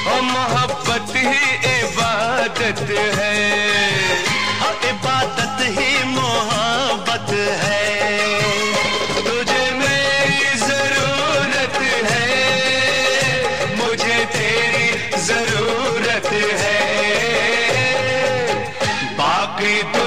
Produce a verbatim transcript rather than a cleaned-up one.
ओ मोहब्बत ही इबादत है, हाँ इबादत ही मोहब्बत है। तुझे मेरी जरूरत है, मुझे तेरी जरूरत है, बाकी